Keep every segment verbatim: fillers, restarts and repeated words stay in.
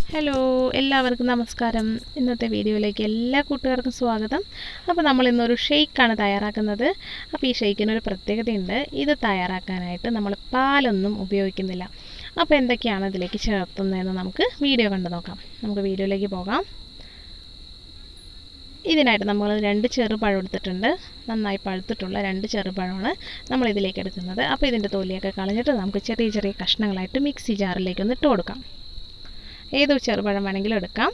Hello എല്ലാവർക്കും നമസ്കാരം. ഇന്നത്തെ വീഡിയോയിലേക്ക് എല്ലാ കൂട്ടുകാർക്കും സ്വാഗതം. അപ്പോൾ നമ്മൾ ഇന്നൊരു ഷെയ്ക്കാണ് തയ്യാറാക്കുന്നത്. അപ്പോൾ ഈ ഷെയ്ക്കിനൊരു പ്രത്യേകതയുണ്ട്. ഇത് തയ്യാറാക്കാനായിട്ട് നമ്മൾ പാലൊന്നും ഉപയോഗിക്കുന്നില്ല. അപ്പോൾ എന്തൊക്കെയാണ് ഇതിലേക്ക് ചേർത്തുന്നതെന്ന് നമുക്ക് വീഡിയോ കണ്ടു നോക്കാം. നമുക്ക് വീഡിയോയിലേക്ക് പോകാം. ഇതിനായിട്ട് നമ്മൾ രണ്ട് ചെറുപഴം എടുത്തിട്ടുണ്ട്. നന്നായി പഴുത്തിട്ടുള്ള രണ്ട് ചെറുപഴമാണ് നമ്മൾ ഇതിലേക്ക് എടുക്കുന്നത്. അപ്പോൾ ഇതിൻ്റെ തൊലിയൊക്കെ കളഞ്ഞിട്ട് നമുക്ക് ചെറിയ ചെറിയ കഷ്ണങ്ങളായിട്ട് മിക്സി ജാറിലേക്ക് ഒന്ന് ഇട്ട് കൊടുക്കാം. ഏതൊരു ചെറുപഴം വേണമെങ്കിലും എടുക്കാം.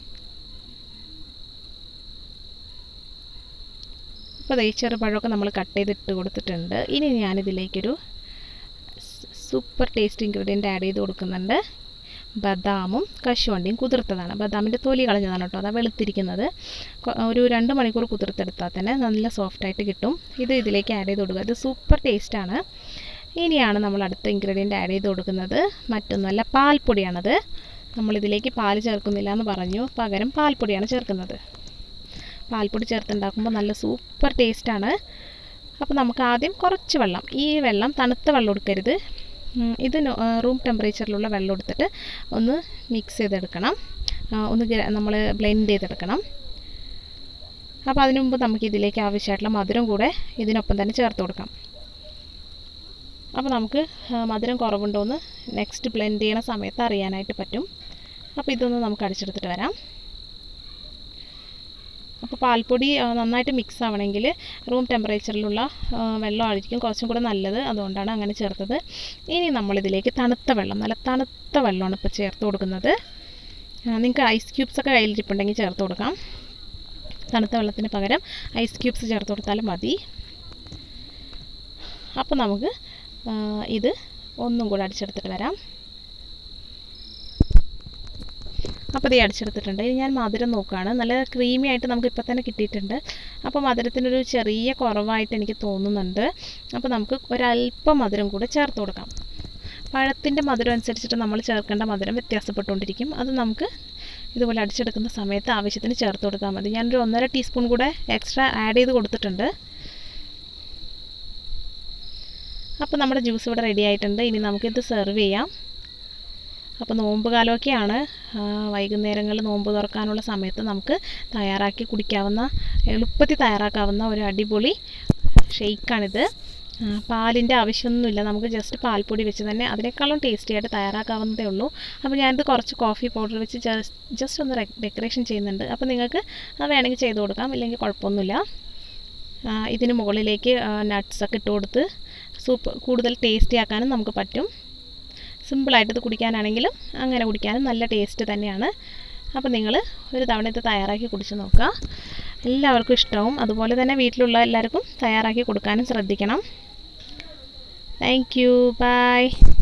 അപ്പോൾ ഈ ചെറുപഴമൊക്കെ നമ്മൾ കട്ട് ചെയ്തിട്ട് കൊടുത്തിട്ടുണ്ട്. ഇനി ഞാനിതിലേക്കൊരു സൂപ്പർ ടേസ്റ്റ് ഇൻഗ്രീഡിയൻ്റ് ആഡ് ചെയ്ത് കൊടുക്കുന്നുണ്ട്. ബദാമും കശുവണ്ടിയും കുതിർത്തതാണ്. ബദാമിൻ്റെ തൊലി കളഞ്ഞതാണ് കേട്ടോ, അതാണ് വെളുത്തിരിക്കുന്നത്. ഒരു രണ്ട് മണിക്കൂർ കുതിർത്തെടുത്താൽ തന്നെ നല്ല സോഫ്റ്റായിട്ട് കിട്ടും. ഇത് ഇതിലേക്ക് ആഡ് ചെയ്ത് കൊടുക്കുക. ഇത് സൂപ്പർ ടേസ്റ്റാണ്. ഇനിയാണ് നമ്മൾ അടുത്ത ഇൻഗ്രീഡിയൻ്റ് ആഡ് ചെയ്ത് കൊടുക്കുന്നത്. മറ്റൊന്നുമല്ല, പാൽപ്പൊടിയാണത്. നമ്മളിതിലേക്ക് പാൽ ചേർക്കുന്നില്ല എന്ന് പറഞ്ഞു, പകരം പാൽപ്പൊടിയാണ് ചേർക്കുന്നത്. പാൽപ്പൊടി ചേർത്തുണ്ടാക്കുമ്പോൾ നല്ല സൂപ്പർ ടേസ്റ്റാണ്. അപ്പോൾ നമുക്ക് ആദ്യം കുറച്ച് വെള്ളം, ഈ വെള്ളം തണുത്ത വെള്ളം എടുക്കരുത്, ഇത് റൂം ടെമ്പറേച്ചറിലുള്ള വെള്ളം എടുത്തിട്ട് ഒന്ന് മിക്സ് ചെയ്തെടുക്കണം, ഒന്ന് നമ്മൾ ബ്ലെൻഡ് ചെയ്തെടുക്കണം. അപ്പോൾ അതിനു മുമ്പ് നമുക്ക് ഇതിലേക്ക് ആവശ്യമായിട്ടുള്ള മധുരം കൂടെ ഇതിനൊപ്പം തന്നെ ചേർത്ത് കൊടുക്കാം. അപ്പോൾ നമുക്ക് മധുരം കുറവുണ്ടോ എന്ന് നെക്സ്റ്റ് ബ്ലെൻഡ് ചെയ്യണ സമയത്ത് അറിയാനായിട്ട് പറ്റും. അപ്പോൾ ഇതൊന്ന് നമുക്ക് അടിച്ചെടുത്തിട്ട് വരാം. അപ്പോൾ പാൽപ്പൊടി നന്നായിട്ട് മിക്സ് ആവണമെങ്കിൽ റൂം ടെമ്പറേച്ചറിലുള്ള വെള്ളം ആയിരിക്കും കുറച്ചും കൂടെ നല്ലത്, അതുകൊണ്ടാണ് അങ്ങനെ ചേർത്തത്. ഇനി നമ്മളിതിലേക്ക് തണുത്ത വെള്ളം, നല്ല തണുത്ത വെള്ളമാണ് ഇപ്പോൾ ചേർത്ത് കൊടുക്കുന്നത്. നിങ്ങൾക്ക് ഐസ് ക്യൂബ്സൊക്കെ കയ്യിലിരിപ്പുണ്ടെങ്കിൽ ചേർത്ത് കൊടുക്കാം. തണുത്ത വെള്ളത്തിന് പകരം ഐസ് ക്യൂബ്സ് ചേർത്ത് കൊടുത്താലും മതി. അപ്പോൾ നമുക്ക് ഇത് ഒന്നും കൂടെ അടിച്ചെടുത്തിട്ട് വരാം. അപ്പോൾ ഇത് അടിച്ചെടുത്തിട്ടുണ്ട്. ഇനി ഞാൻ മധുരം നോക്കുകയാണ്. നല്ല ക്രീമി ആയിട്ട് നമുക്ക് ഇപ്പോൾ തന്നെ കിട്ടിയിട്ടുണ്ട്. അപ്പോൾ മധുരത്തിനൊരു ചെറിയ കുറവായിട്ട് എനിക്ക് തോന്നുന്നുണ്ട്. അപ്പോൾ നമുക്ക് ഒരല്പം മധുരം കൂടെ ചേർത്ത് കൊടുക്കാം. പഴത്തിൻ്റെ മധുരം അനുസരിച്ചിട്ട് നമ്മൾ ചേർക്കേണ്ട മധുരം വ്യത്യാസപ്പെട്ടുകൊണ്ടിരിക്കും. അത് നമുക്ക് ഇതുപോലെ അടിച്ചെടുക്കുന്ന സമയത്ത് ആവശ്യത്തിന് ചേർത്ത് കൊടുത്താൽ മതി. ഞാനൊരു ഒന്നര ടീസ്പൂൺ കൂടെ എക്സ്ട്രാ ആഡ് ചെയ്ത് കൊടുത്തിട്ടുണ്ട്. അപ്പോൾ നമ്മുടെ ജ്യൂസ് ഇവിടെ റെഡി ആയിട്ടുണ്ട്. ഇനി നമുക്കിത് സെർവ് ചെയ്യാം. അപ്പോൾ നോമ്പ് കാലമൊക്കെയാണ്, വൈകുന്നേരങ്ങളിൽ നോമ്പ് തുറക്കാനുള്ള സമയത്ത് നമുക്ക് തയ്യാറാക്കി കുടിക്കാവുന്ന, എളുപ്പത്തിൽ തയ്യാറാക്കാവുന്ന ഒരു അടിപൊളി ഷെയ്ക്കാണിത്. പാലിൻ്റെ ആവശ്യമൊന്നുമില്ല, നമുക്ക് ജസ്റ്റ് പാൽപ്പൊടി വെച്ച് തന്നെ അതിനേക്കാളും ടേസ്റ്റി ആയിട്ട് തയ്യാറാക്കാവുന്നതേ ഉള്ളൂ. അപ്പോൾ ഞാനിത് കുറച്ച് കോഫി പൗഡർ വെച്ച് ജസ്റ്റ് ഒന്ന് ഡെക്കറേഷൻ ചെയ്യുന്നുണ്ട്. അപ്പോൾ നിങ്ങൾക്ക് വേണമെങ്കിൽ ചെയ്ത് കൊടുക്കാം, ഇല്ലെങ്കിൽ കുഴപ്പമൊന്നുമില്ല. ഇതിന് മുകളിലേക്ക് നട്ട്സൊക്കെ ഇട്ട് കൊടുത്ത് സൂപ്പ് കൂടുതൽ ടേസ്റ്റി ആക്കാനും നമുക്ക് പറ്റും. സിമ്പിളായിട്ട് ഇത് കുടിക്കാനാണെങ്കിലും അങ്ങനെ കുടിക്കാനും നല്ല ടേസ്റ്റ് തന്നെയാണ്. അപ്പോൾ നിങ്ങൾ ഒരു തവണ ഇത് തയ്യാറാക്കി കുടിച്ച് നോക്കുക. എല്ലാവർക്കും ഇഷ്ടവും. അതുപോലെ തന്നെ വീട്ടിലുള്ള എല്ലാവർക്കും തയ്യാറാക്കി കൊടുക്കാനും ശ്രദ്ധിക്കണം. Thank you. ബൈ.